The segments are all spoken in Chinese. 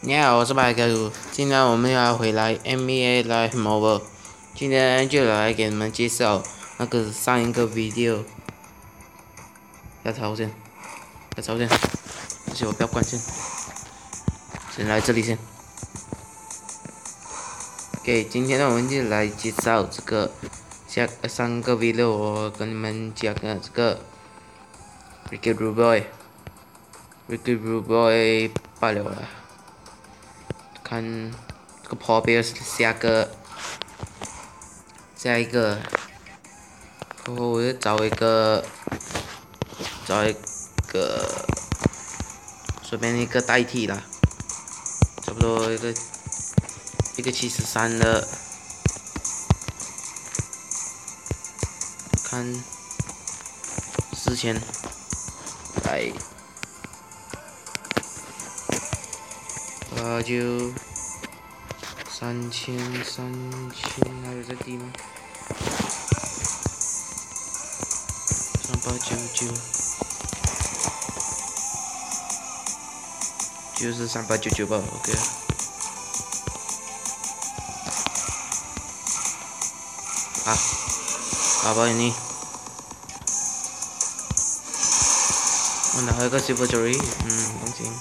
你好，我是白开鲁。今天我们要回来 NBA Live Mobile，今天就来给你们介绍那个上一个 video。要朝先，要朝先，而且我不要关先，先来这里先。OK， 今天呢我们就来介绍这个上个 video 我跟你们讲的这个 Rubio 罢了啦。看这个 Paul Pierce 下一个，然后我就找一个随便一个代替啦，差不多一个73的，看4000来，就3000，还有再低吗？3899，就是3899吧 ，OK。800ini，我拿了个 Silver Jury，放心。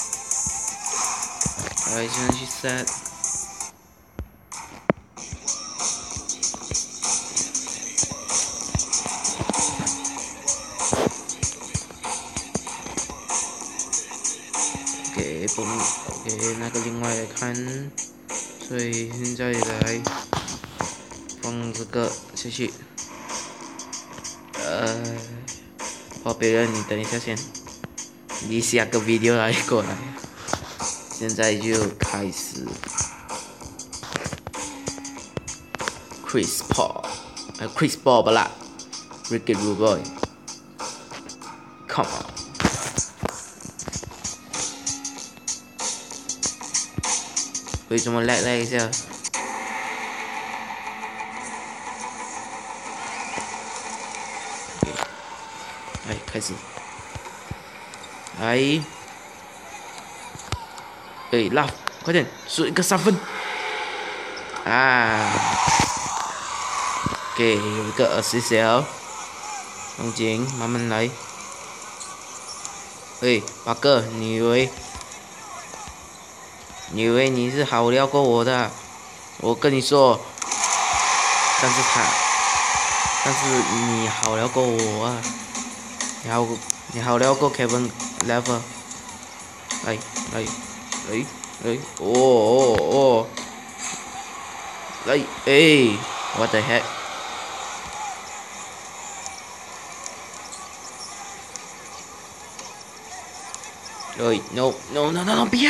来，现在去 set。OK，那个另外来看，所以现在来放这个下去。别人你等一下先，你下个 video 来过来。现在就开始 Chris Paul 不啦 ，Ricky Rubio，Come on。为什么来一下？来开始，拉，快点，输一个3分啊！给有一个assist，放紧，慢慢来。八哥，你以为你是好撩过我的？我跟你说，但是你好撩过我啊！你好撩过 Kevin Lever， 来，来，what the heck？ no， 不要！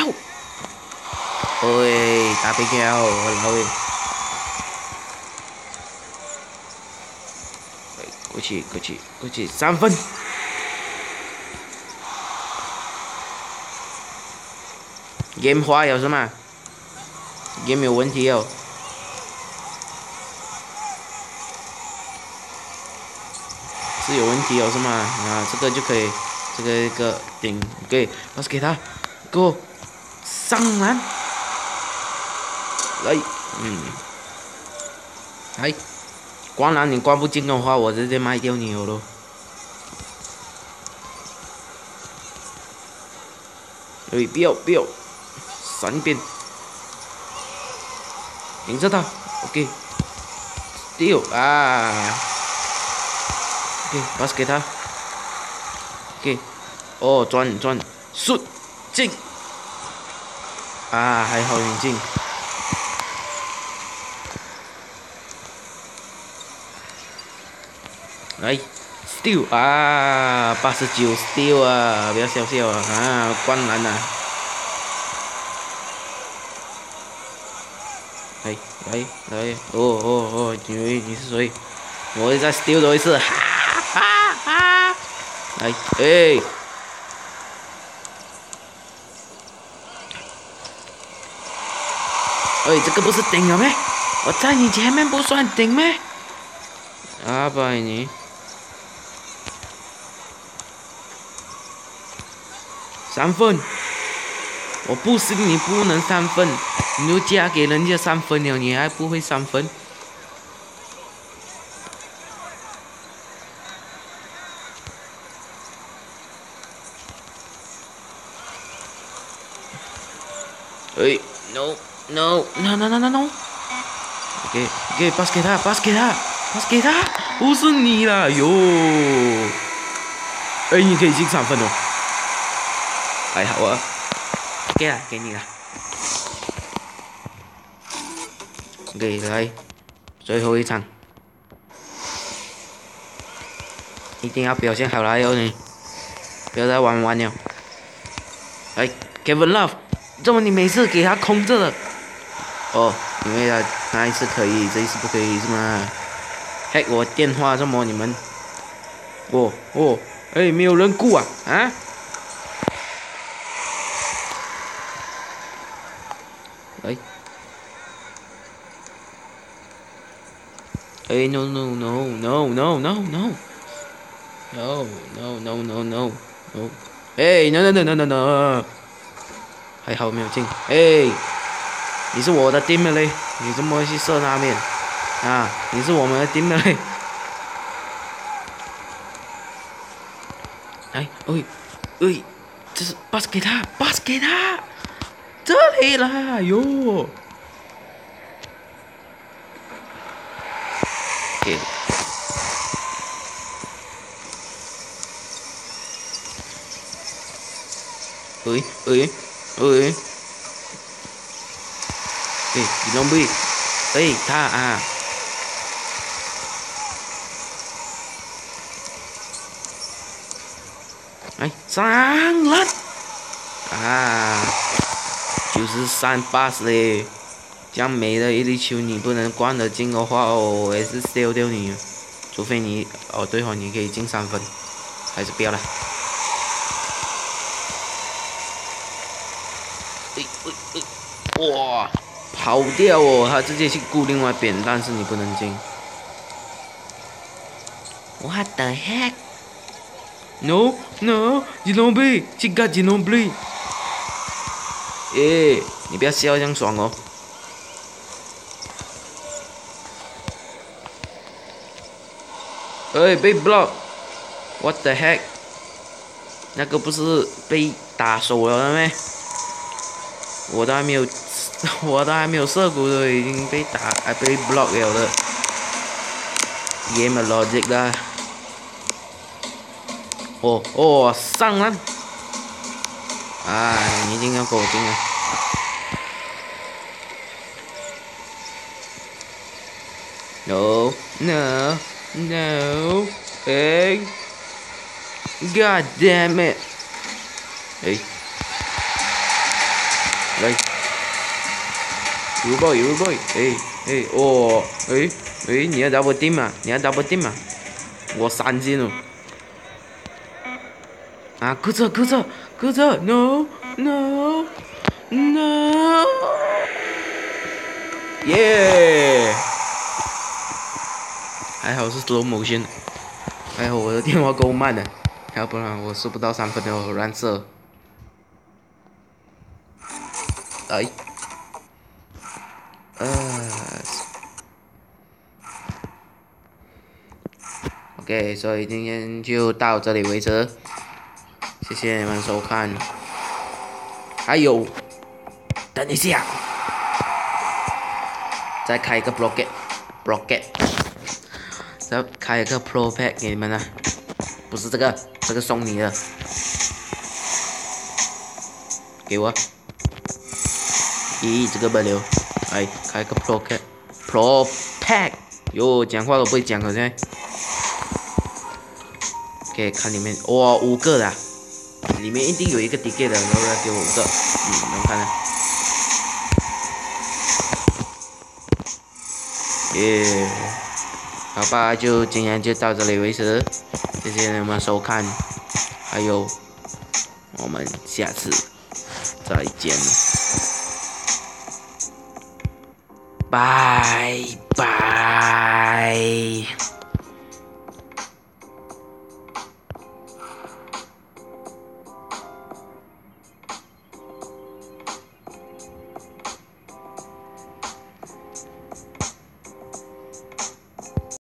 打飞镖，我老喂！过去，3分。game 坏了是吗 ？game 有问题哦。是有问题哦是吗？啊，这个就可以，这个一个顶 ，OK， pass 给他 ，go， 上篮，来，来，灌篮你灌不进的话，我直接卖掉你了。不要。3边，迎着他 ，OK，steal 啊 ，OK，pass 给他 ，OK， 转，shoot 进，还好你进，来 steal 89 steal 不要笑灌篮来，你是谁？我会再 steal 多一次，来，这个不是顶了咩？我在你前面不算顶咩？拜你，3分， 我不信你不能3分，你都嫁给人家3分了，你还不会3分？哎 ，no no no no no no no。OK， pass 给他， pass 给他， pass 给他，不是你啦哟！哎，你可以进3分哦。还好啊，给啊，给你了。OK， 来，最后一场，一定要表现好来哦你，不要再玩了。来 ，Kevin Love， 怎么你每次给他空着的？哦，因为他那一次可以，这一次不可以是吗 ？hack 我电话，怎么你们？哎，没有人顾啊啊！哎 ，no no no no no no no no no no no no no， 哎 no no no no no no， 还好没有进，哎，你是我的 team 的嘞，你怎么会去射那边啊？你是我们的 team 的嘞，哎，哎，这是 pass 给他 ，pass 给他，这里啦哟。哎，你弄不？哎，他啊，哎，上篮啊，就是3 pass 嘞，这样美的一粒球你不能灌得进的话哦，我也是丢掉你，除非你对哦，你可以进3分，还是不要了。哇，跑掉哦，他直接去顾另外一边，但是你不能进。What the heck? No, no, Ginobili， 这个 Ginobili。哎，你不要笑这样爽哦。哎，被 block。What the heck？ 那个不是被打手了咩？我都还没有射过的，已经被被 block 了的。Game logic 啦。上篮！啊，你一定要给我进啊！No, no, no. Hey. God damn it. Hey. 来 ，Rubio，你要 double team 啊？你要 double team 啊？我3进了。啊，搁这 ，no no no， 耶！还好是 slow motion， 还好我的电话够慢的，要不然我射不到3分的，我乱射。哎。OK， 所以今天就到这里为止，谢谢你们收看。还有，等一下，再开一个 blocket， 再开一个 Pro Pack 给你们啊，不是这个送你的，给我。咦，这个不留，哎，开个 Pro Pack， 哟，讲话都不会讲了现在。OK， 看里面，哇，5个的，里面一定有一个 ticket 的，然后要给我5个，能看啊。耶，好吧，就今天就到这里为止，谢谢你们收看，还有我们下次再见，拜拜。